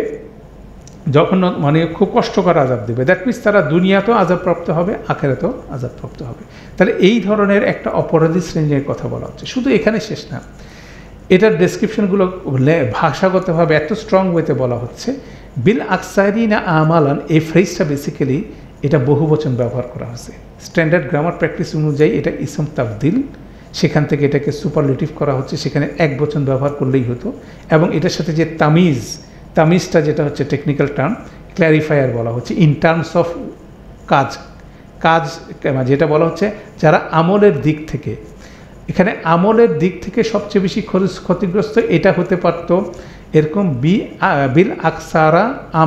যখন, মানে খুব কষ্টকর আযাব দিবে। দ্যাট মিনস তারা দুনিয়াতেও আযাবপ্রাপ্ত হবে, আখিরাতেও আযাবপ্রাপ্ত হবে। তাহলে এই ধরনের একটা অপরাধী শ্রেণীর কথা বলা হচ্ছে। শুধু এখানে শেষ না, এটার ডেসক্রিপশনগুলো ভাষাগতভাবে এত স্ট্রং ওয়েতে বলা হচ্ছে। বিল আকসারিনা আমালান, এই ফ্রেজটা বেসিক্যালি এটা বহুবচন ব্যবহার করা হয়েছে। স্ট্যান্ডার্ড গ্রামার প্র্যাকটিস অনুযায়ী এটা ইসম তাফদিল, সেখান থেকে এটাকে সুপারলেটিভ করা হচ্ছে, সেখানে এক বচন ব্যবহার করলেই হতো। এবং এটার সাথে যে তামিজটা যেটা হচ্ছে টেকনিক্যাল টার্ম, ক্ল্যারিফায়ার বলা হচ্ছে ইন টার্মস অফ কাজ যেটা বলা হচ্ছে যারা আমলের দিক থেকে, এখানে আমলের দিক থেকে সবচেয়ে বেশি ক্ষতিগ্রস্ত এটা হতে পারত এরকম বিল আকসারা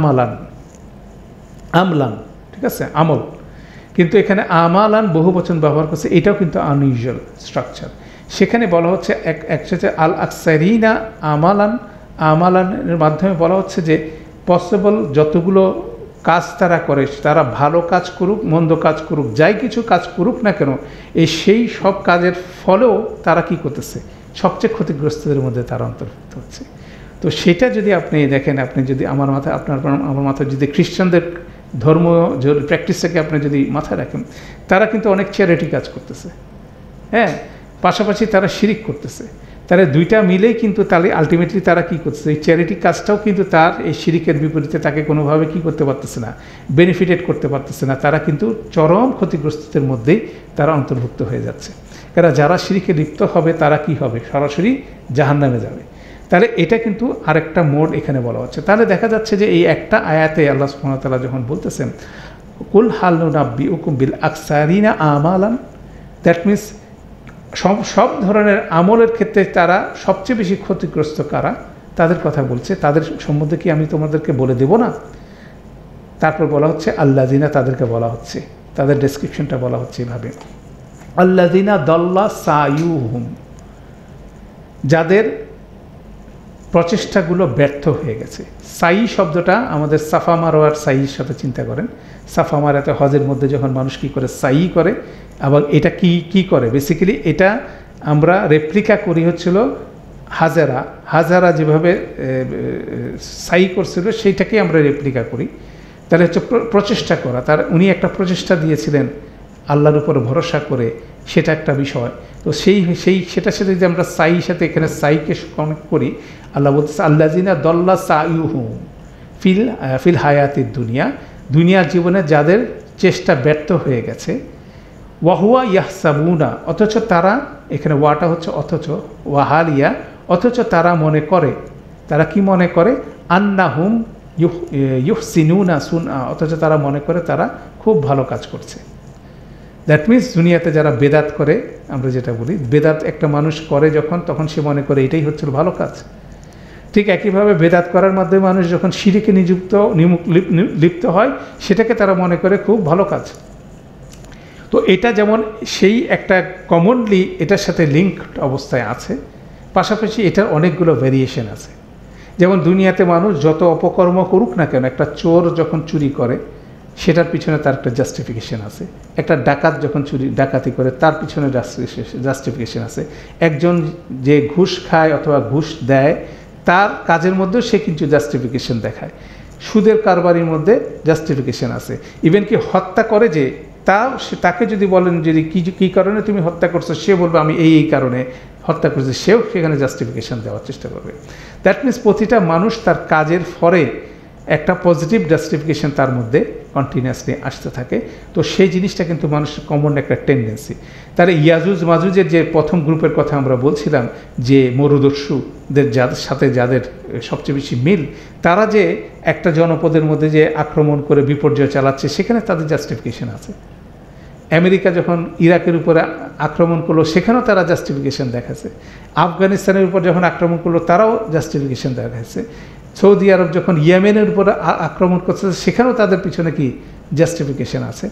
আমলান, ঠিক আছে, আমল, কিন্তু এখানে আমালান বহু বচন ব্যবহার করছে, এটাও কিন্তু আনইউজুয়াল স্ট্রাকচার। সেখানে বলা হচ্ছে একসাথে আল আকসারিনা আমালানের মাধ্যমে বলা হচ্ছে যে পসিবল যতগুলো কাজ তারা করে, তারা ভালো কাজ করুক মন্দ কাজ করুক, যাই কিছু কাজ করুক না কেন, সেই সব কাজের ফলেও তারা কি করতেছে, সবচেয়ে ক্ষতিগ্রস্তদের মধ্যে তারা অন্তর্ভুক্ত হচ্ছে। তো সেটা যদি আপনি দেখেন, আপনি যদি আমার মাথায় যদি খ্রিস্টানদের ধর্ম প্র্যাকটিসটাকে আপনি যদি মাথায় রাখেন, তারা কিন্তু অনেক চ্যারিটি কাজ করতেছে, হ্যাঁ, পাশাপাশি তারা শিরিক করতেছে। তারা দুইটা মিলেই কিন্তু তাহলে আলটিমেটলি তারা কী করতেছে, এই চ্যারিটি কাজটাও কিন্তু তার এই শিরিকের বিপরীতে তাকে কোনোভাবে কী করতে পারতেছে না, বেনিফিটেড করতে পারতেছে না। তারা কিন্তু চরম ক্ষতিগ্রস্তদের মধ্যেই তারা অন্তর্ভুক্ত হয়ে যাচ্ছে। কারণ যারা শিরিকে লিপ্ত হবে তারা কি হবে, সরাসরি জাহান্নামে যাবে। তাহলে এটা কিন্তু আরেকটা মোড এখানে বলা হচ্ছে। তাহলে দেখা যাচ্ছে যে এই একটা আয়াতে আল্লাহ সুবহানাহু ওয়া তাআলা যখন বলতেছেন কুল হাল নুনাব্বিউকুম বিল আকসারিনা আমালান, দ্যাট মিনস সব ধরনের আমলের ক্ষেত্রে তারা সবচেয়ে বেশি ক্ষতিগ্রস্ত কারা, তাদের কথা বলছে। তাদের সম্বন্ধে কি আমি তোমাদেরকে বলে দেব না? তারপর বলা হচ্ছে আল্লাযিনা, তাদেরকে বলা হচ্ছে, তাদের ডেসক্রিপশনটা বলা হচ্ছে এভাবে, আল্লাযিনা দাল্লা সায়ুহুম, যাদের প্রচেষ্টাগুলো ব্যর্থ হয়ে গেছে। সাই শব্দটা আমাদের সাফা মারোয়ার সাইয়ের সাথে চিন্তা করেন। সাফা মারাতে হজের মধ্যে যখন মানুষ কী করে, সাই করে, এবং এটা কি করে বেসিক্যালি এটা আমরা রেপ্লিকা করি হচ্ছিল হাজারা যেভাবে সাই করছিল সেইটাকেই আমরা রেপ্লিকা করি। তাহলে হচ্ছে প্রচেষ্টা করা, উনি একটা প্রচেষ্টা দিয়েছিলেন আল্লাহর উপর ভরসা করে, সেটা একটা বিষয়। তো সেটার সাথে যদি আমরা সাইর সাথে এখানে সাইকে কানেক্ট করি, আল্লাহ বলতেছে আল্লাযিনা দল্লা সাইয়ুহুম ফিল হায়াতিদ দুনিয়ার জীবনে যাদের চেষ্টা ব্যর্থ হয়ে গেছে, ওয়াহুয়া ইয়াহসাবুনা, অথচ তারা, এখানে ওয়াটা হচ্ছে অথচ, ওয়াহালিয়া, অথচ তারা মনে করে, তারা কি মনে করে, আন্নাহুম ইউহসিনুনা সুনআ, অথচ তারা মনে করে তারা খুব ভালো কাজ করছে। দ্যাট মিনস দুনিয়াতে যারা বেদাত করে, আমরা যেটা বলি বেদাত একটা মানুষ করে যখন, তখন সে মনে করে এটাই হচ্ছে ভালো কাজ। ঠিক একইভাবে বেদাত করার মাধ্যমে মানুষ যখন শিরকে লিপ্ত হয়, সেটাকে তারা মনে করে খুব ভালো কাজ। তো এটা যেমন সেই একটা কমনলি এটার সাথে লিঙ্কড অবস্থায় আছে, পাশাপাশি এটার অনেকগুলো ভেরিয়েশন আছে। যেমন দুনিয়াতে মানুষ যত অপকর্ম করুক না কেন, একটা চোর যখন চুরি করে সেটার পিছনে তার একটা জাস্টিফিকেশন আছে, একটা ডাকাত যখন ডাকাতি করে তার পিছনে জাস্টিফিকেশন আছে, একজন যে ঘুষ খায় অথবা ঘুষ দেয় তার কাজের মধ্যেও সে কিন্তু জাস্টিফিকেশন দেখায়, সুদের কারবারির মধ্যে জাস্টিফিকেশন আছে। ইভেন কি হত্যা করে যে তাকে যদি বলেন যদি কী কারণে তুমি হত্যা করছো, সে বলবে আমি এই কারণে হত্যা করছি, সেও সেখানে জাস্টিফিকেশন দেওয়ার চেষ্টা করবে। দ্যাট মিনস প্রতিটা মানুষ তার কাজের ফলে একটা পজিটিভ জাস্টিফিকেশন তার মধ্যে কন্টিনিউয়াসলি আসতে থাকে। তো সেই জিনিসটা কিন্তু মানুষের কমন একটা টেন্ডেন্সি। তার ইয়াজুজ মাজুজের যে প্রথম গ্রুপের কথা আমরা বলছিলাম, যে মরুদস্যুদের সাথে যাদের সবচেয়ে বেশি মিল, তারা যে একটা জনপদের মধ্যে যে আক্রমণ করে বিপর্যয় চালাচ্ছে, সেখানে তাদের জাস্টিফিকেশন আছে। আমেরিকা যখন ইরাকের উপরে আক্রমণ করলো, সেখানেও তারা জাস্টিফিকেশন দেখাচ্ছে। আফগানিস্তানের উপর যখন আক্রমণ করলো, তারাও জাস্টিফিকেশন দেখাচ্ছে। সৌদি আরব যখন ইয়েমেনের উপর আক্রমণ করছে, সেখানেও তাদের পিছনে কি জাস্টিফিকেশন আছে।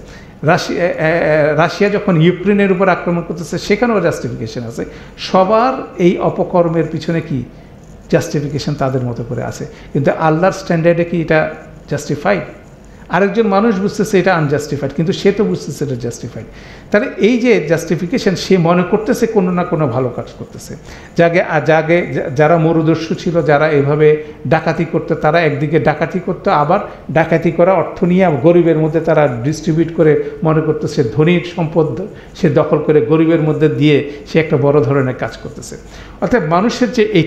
রাশিয়া যখন ইউক্রেনের উপর আক্রমণ করতেছে, সেখানেও জাস্টিফিকেশন আছে। সবার এই অপকর্মের পিছনে কি জাস্টিফিকেশন তাদের মতো করে আছে, কিন্তু আল্লাহর স্ট্যান্ডার্ডে কি এটা জাস্টিফাইড? আরেকজন মানুষ বুঝতেছে এটা আনজাস্টিফাইড, কিন্তু সে তো বুঝতেছে এটা জাস্টিফাইড। তাহলে এই যে জাস্টিফিকেশন, সে মনে করতেছে কোনো না কোনো ভালো কাজ করতেছে। যারা মরুদস্যু ছিল, যারা এভাবে ডাকাতি করতো, তারা একদিকে ডাকাতি করতো, আবার ডাকাতি করা অর্থ নিয়ে গরিবের মধ্যে তারা ডিস্ট্রিবিউট করে মনে করতো সে ধনীর সম্পদ সে দখল করে গরিবের মধ্যে দিয়ে সে একটা বড় ধরনের কাজ করতেছে। অর্থাৎ মানুষের যে এই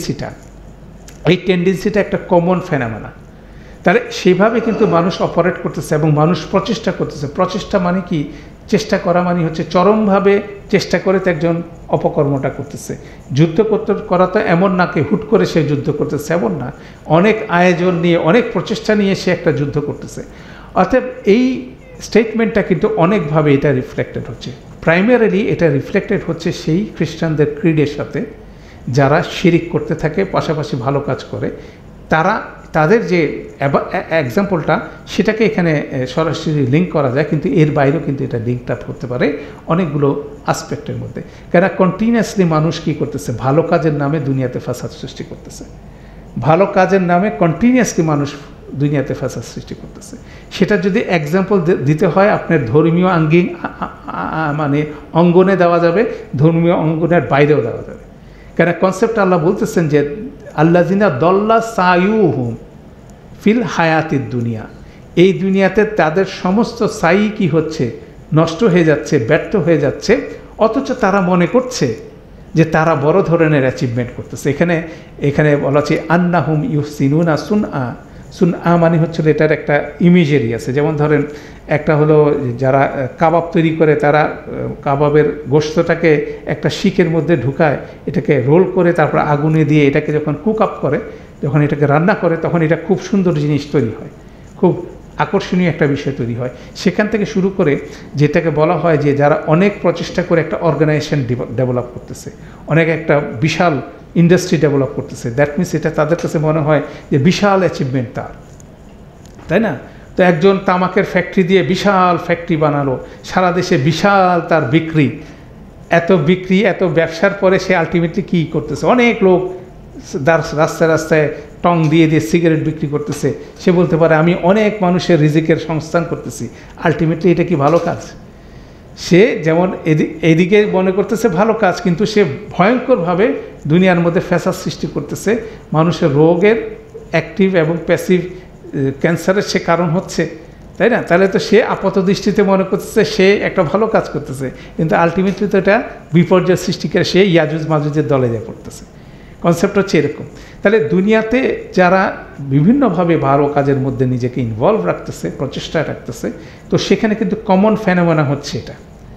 টেন্ডেন্সিটা একটা কমন ফেনোমেনা। তাহলে সেইভাবে কিন্তু মানুষ অপারেট করতেছে এবং মানুষ প্রচেষ্টা করতেছে। প্রচেষ্টা মানে কি? চেষ্টা করা মানে হচ্ছে চরমভাবে চেষ্টা করে তো একজন অপকর্মটা করতেছে। যুদ্ধ করা তো এমন না কি হুট করে সে যুদ্ধ করতেছে, এমন না। অনেক আয়োজন নিয়ে, অনেক প্রচেষ্টা নিয়ে সে একটা যুদ্ধ করতেছে। অর্থাৎ এই স্টেটমেন্টটা কিন্তু অনেকভাবে এটা রিফ্লেক্টেড হচ্ছে। প্রাইমারিলি এটা রিফ্লেক্টেড হচ্ছে সেই খ্রিস্টানদের ক্রিডের সাথে, যারা শিরিক করতে থাকে, পাশাপাশি ভালো কাজ করে। তাদের যে এক্সাম্পলটা, সেটাকে এখানে সরাসরি লিঙ্ক করা যায়, কিন্তু এর বাইরেও কিন্তু এটা লিঙ্কটা হতে পারে অনেকগুলো আসপেক্টের মধ্যে। কেন কন্টিনিউয়াসলি মানুষ কী করতেছে? ভালো কাজের নামে দুনিয়াতে ফাসাদ সৃষ্টি করতেছে। ভালো কাজের নামে কন্টিনিউয়াসলি মানুষ দুনিয়াতে ফাসাদ সৃষ্টি করতেছে। সেটা যদি এক্সাম্পল দিতে হয়, আপনার ধর্মীয় মানে অঙ্গনে দেওয়া যাবে, ধর্মীয় অঙ্গনের বাইরেও দেওয়া যাবে। কেন কনসেপ্ট আল্লাহ বলতেছেন যে আল্লাযিনা দল্লা সাইয়ুহুম ফিল হায়াতিদ দুনিয়া, এই দুনিয়াতে তাদের সমস্ত সাই কি হচ্ছে? নষ্ট হয়ে যাচ্ছে, ব্যর্থ হয়ে যাচ্ছে, অথচ তারা মনে করছে যে তারা বড় ধরনের অ্যাচিভমেন্ট করতেছে। এখানে বলা হচ্ছে আন্নাহুম ইউহসিনুনা সুনআ মানে হচ্ছে এটার একটা ইমেজারি আছে। যেমন ধরেন, একটা হলো যারা কাবাব তৈরি করে, তারা কাবাবের গোশতটাকে একটা শিকের মধ্যে ঢুকায়, এটাকে রোল করে তারপর আগুনে দিয়ে এটাকে যখন কুক আপ করে, যখন এটাকে রান্না করে, তখন এটা খুব সুন্দর জিনিস তৈরি হয়, খুব আকর্ষণীয় একটা বিষয় তৈরি হয়। সেখান থেকে শুরু করে যেটাকে বলা হয় যে যারা অনেক প্রচেষ্টা করে একটা অর্গানাইজেশন ডেভেলপ করতেছে, অনেক একটা বিশাল ইন্ডাস্ট্রি ডেভেলপ করতেছে, দ্যাট মিনস এটা তাদের কাছে মনে হয় যে বিশাল অ্যাচিভমেন্ট তার, তাই না? তো একজন তামাকের ফ্যাক্টরি দিয়ে বিশাল ফ্যাক্টরি বানালো, সারা দেশে বিশাল তার বিক্রি, এত ব্যবসার পরে সে আলটিমেটলি কী করতেছে? অনেক লোক রাস্তায় টং দিয়ে সিগারেট বিক্রি করতেছে। সে বলতে পারে আমি অনেক মানুষের রিজিকের সংস্থান করতেছি। আলটিমেটলি এটা কি ভালো কাজ? সে যেমন এদিকে মনে করতেছে ভালো কাজ, কিন্তু সে ভয়ঙ্করভাবে দুনিয়ার মধ্যে ফ্যাসাদ সৃষ্টি করতেছে, মানুষের রোগের অ্যাক্টিভ এবং প্যাসিভ ক্যান্সারের সে কারণ হচ্ছে, তাই না? তাহলে তো সে আপাত দৃষ্টিতে মনে করতেছে সে একটা ভালো কাজ করতেছে, কিন্তু আলটিমেটলি তো এটা বিপর্যয় সৃষ্টি করে সে ইয়াজুজ মাজুজের দলে যা পড়তেছে। কনসেপ্ট হচ্ছে এরকম। তাহলে দুনিয়াতে যারা বিভিন্নভাবে ভালো কাজের মধ্যে নিজেকে ইনভলভ রাখতেছে, প্রচেষ্টা রাখতেছে, তো সেখানে কিন্তু কমন ফেনোমেনা হচ্ছে এটা।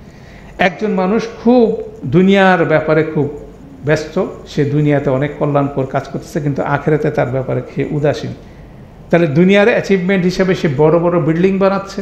একজন মানুষ খুব দুনিয়ার ব্যাপারে খুব ব্যস্ত, সে দুনিয়াতে অনেক কল্যাণকর কাজ করতেছে, কিন্তু আখেরাতে তার ব্যাপারে সে উদাসীন। তাহলে দুনিয়ার অ্যাচিভমেন্ট হিসেবে সে বড় বড় বিল্ডিং বানাচ্ছে,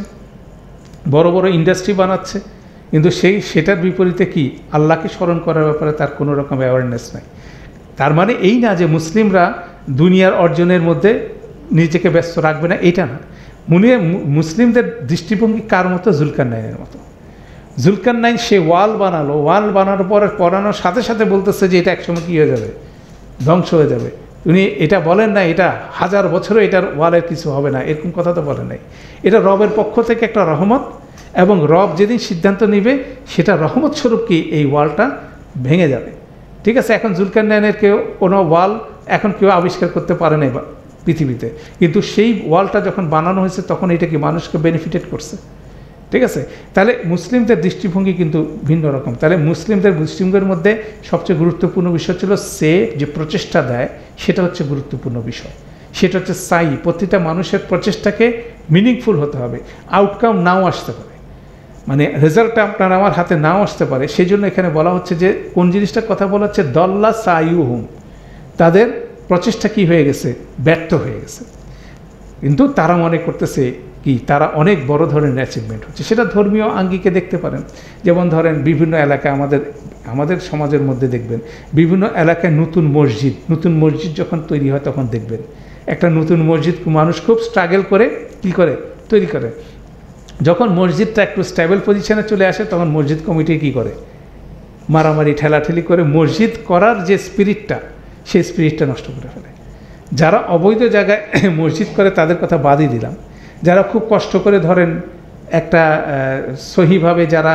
বড় বড় ইন্ডাস্ট্রি বানাচ্ছে, কিন্তু সেটার বিপরীতে কি আল্লাহকে স্মরণ করার ব্যাপারে তার কোনো রকম অ্যাওয়ারনেস নাই। তার মানে এই না যে মুসলিমরা দুনিয়ার অর্জনের মধ্যে নিজেকে ব্যস্ত রাখবে না, এটা না। মুসলিমদের দৃষ্টিভঙ্গি কার মতো? জুলকারনাইনের মতো। জুলকারনাইন সে ওয়াল বানালো, ওয়াল বানানোর পরে পড়ানোর সাথে সাথে বলতেছে যে এটা একসময় কী হয়ে যাবে, ধ্বংস হয়ে যাবে। উনি এটা বলেন না এটা 1000 বছরও এটার ওয়ালের কিছু হবে না, এরকম কথা তো বলেন নাই। এটা রবের পক্ষ থেকে একটা রহমত, এবং রব যেদিন সিদ্ধান্ত নেবে সেটা রহমত স্বরূপ কি এই ওয়ালটা ভেঙে যাবে। ঠিক আছে, এখন জুলকারনাইনের কোনো ওয়াল এখন কেউ আবিষ্কার করতে পারে নাই পৃথিবীতে, কিন্তু সেই ওয়ালটা যখন বানানো হয়েছে তখন এটা কি মানুষকে বেনিফিটেড করছে। ঠিক আছে, তাহলে মুসলিমদের দৃষ্টিভঙ্গি কিন্তু ভিন্ন রকম। তাহলে মুসলিমদের মধ্যে সবচেয়ে গুরুত্বপূর্ণ বিষয় ছিল সে যে প্রচেষ্টা দেয় সেটা হচ্ছে গুরুত্বপূর্ণ বিষয়, সেটা হচ্ছে প্রতিটা মানুষের প্রচেষ্টাকে মিনিংফুল হতে হবে। আউটকাম নাও আসতে পারে, মানে রেজাল্টটা আপনার আমার হাতে নাও আসতে পারে। সেই জন্য এখানে বলা হচ্ছে যে কোন জিনিসটার কথা বলা হচ্ছে, দল্লা সাইউহুম, তাদের প্রচেষ্টা কি হয়ে গেছে, ব্যর্থ হয়ে গেছে। কিন্তু তারা মনে করতেছে কি তারা অনেক বড় ধরনের অ্যাচিভমেন্ট হচ্ছে। সেটা ধর্মীয় আঙ্গিকে দেখতে পারেন, যেমন ধরেন বিভিন্ন এলাকায় আমাদের সমাজের মধ্যে দেখবেন বিভিন্ন এলাকায় নতুন মসজিদ যখন তৈরি হয় তখন দেখবেন একটা নতুন মসজিদ মানুষ খুব স্ট্রাগল করে কি করে তৈরি করে। যখন মসজিদটা একটু স্টেবল পজিশনে চলে আসে তখন মসজিদ কমিটি কি করে, মারামারি ঠেলাঠেলি করে মসজিদ করার যে স্পিরিটটা সেই স্পিরিটটা নষ্ট করে ফেলে। যারা অবৈধ জায়গায় মসজিদ করে তাদের কথা বাদই দিলাম, যারা খুব কষ্ট করে ধরেন একটা সহিভাবে যারা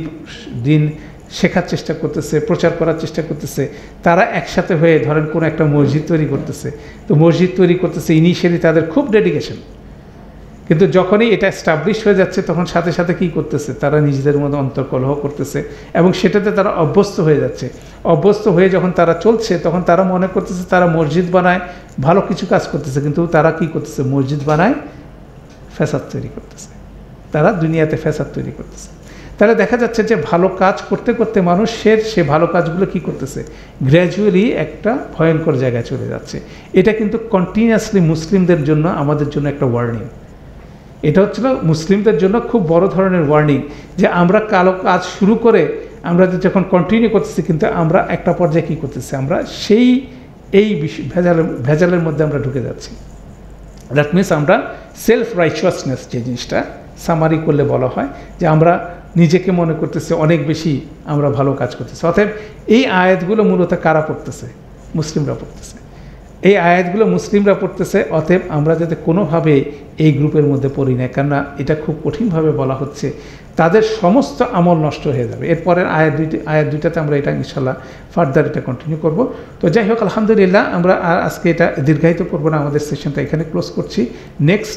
দিন শেখার চেষ্টা করতেছে, প্রচার করার চেষ্টা করতেছে, তারা একসাথে হয়ে ধরেন কোনো একটা মসজিদ তৈরি করতেছে, তো মসজিদ তৈরি করতেছে ইনিশিয়ালি তাদের খুব ডেডিকেশন, কিন্তু যখনই এটা এস্টাবলিশ হয়ে যাচ্ছে তখন সাথে সাথে কী করতেছে, তারা নিজেদের মধ্যে অন্তর্কলহ করতেছে এবং সেটাতে তারা অভ্যস্ত হয়ে যাচ্ছে। অভ্যস্ত হয়ে যখন তারা চলছে তখন তারা মনে করতেছে তারা মসজিদ বানায় ভালো কিছু কাজ করতেছে, কিন্তু তারা কি করতেছে, মসজিদ বানায় ফ্যাসাদ তৈরি করতেছে, তারা দুনিয়াতে ফ্যাসাদ তৈরি করতেছে। তাহলে দেখা যাচ্ছে যে ভালো কাজ করতে করতে মানুষের সে ভালো কাজগুলো কি করতেছে, গ্র্যাজুয়ালি একটা ভয়ঙ্কর জায়গায় চলে যাচ্ছে। এটা কিন্তু কন্টিনিউয়াসলি মুসলিমদের জন্য, আমাদের জন্য একটা ওয়ার্নিং। এটা হচ্ছিল মুসলিমদের জন্য খুব বড় ধরনের ওয়ার্নিং, যে আমরা কালো কাজ শুরু করে আমরা যখন কন্টিনিউ করতেছি, কিন্তু আমরা একটা পর্যায়ে কী করতেছি, আমরা এই ভেজালের মধ্যে আমরা ঢুকে যাচ্ছি। দ্যাট মিনস আমরা সেলফ রাইচিয়াসনেস যে জিনিসটা সামারি করলে বলা হয়, যে আমরা নিজেকে মনে করতেছি অনেক বেশি আমরা ভালো কাজ করতেছি। অতএব এই আয়াতগুলো মূলত কারা পড়তেছে, মুসলিমরা পড়তেছে। এই আয়াতগুলো মুসলিমরা পড়তেছে, অতএব আমরা যাতে কোনোভাবে এই গ্রুপের মধ্যে পড়ি না, কেননা এটা খুব কঠিনভাবে বলা হচ্ছে, তাদের সমস্ত আমল নষ্ট হয়ে যাবে। এরপরের আয়াত দুইটাতে আমরা এটা ইনশাল্লাহ ফার্দার এটা কন্টিনিউ করব। তো যাই হোক, আলহামদুলিল্লাহ, আমরা আজকে এটা দীর্ঘায়িত করব না, আমাদের সেশনটা এখানে ক্লোজ করছি। নেক্সট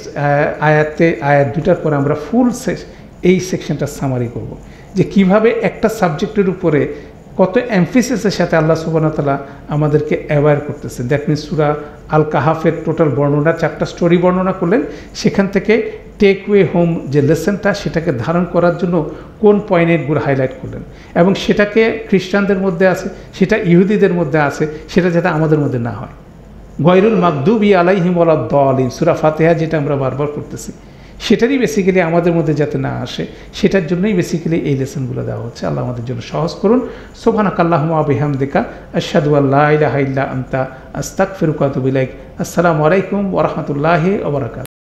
আয়াত দুটার পরে আমরা ফুল এই সেকশনটা সামারি করব, যে কিভাবে একটা সাবজেক্টের উপরে কত এমফিসিসের সাথে আল্লাহ সুবহানাহু ওয়া তাআলা আমাদেরকে অ্যাওয়্যার করতেছে। দ্যাট মিনস সূরা আল কাহাফের টোটাল বর্ণনা 4টা স্টোরি বর্ণনা করলেন, সেখান থেকে টেক ওয়ে হোম যে লেসনটা সেটাকে ধারণ করার জন্য কোন পয়েন্টগুলো হাইলাইট করলেন, এবং সেটাকে খ্রিস্টানদের মধ্যে আছে, সেটা ইহুদিদের মধ্যে আছে, সেটা যাতে আমাদের মধ্যে না হয়। গয়রুল মাগদুবি আলাইহিম ওয়ালাদ দালিন, সূরা ফাতিহা যেটা আমরা বারবার করতেছি, সেটারই বেসিক্যালি আমাদের মধ্যে যাতে না আসে, সেটার জন্যই বেসিক্যালি এই লেসনগুলো দেওয়া হচ্ছে। আল্লাহ আমাদের জন্য সহজ করুন। সুবহানাকাল্লাহুম্মা ওয়া বিহামদিকা আশহাদু আল্লা ইলাহা ইল্লা আনতা আস্তাগফিরুকা ওয়া আতুবু ইলাইক। আসসালামু আলাইকুম ওয়া রাহমাতুল্লাহি ওয়া বারাকাতুহু।